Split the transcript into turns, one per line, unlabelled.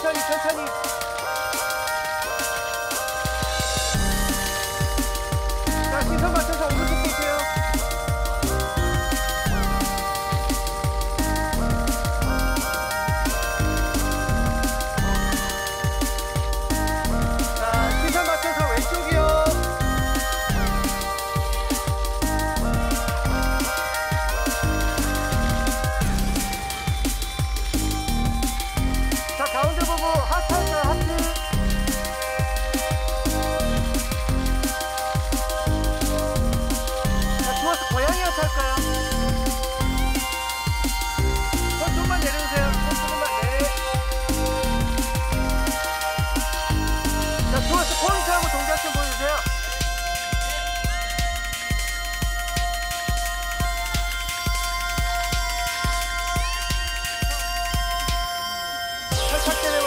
천천히 천천히. 자, 시선 맞춰서 오른쪽 보세요. 자, 시선 맞춰서 왼쪽이요. 자, 가운데 보고 하트 할까요? 하트. 자, 주워서 고양이 하트 할까요? 손 좀만 내려주세요. 손 조금만. 네. 자, 주워서 포인트하고 동작 좀 보여주세요. 살짝 때려.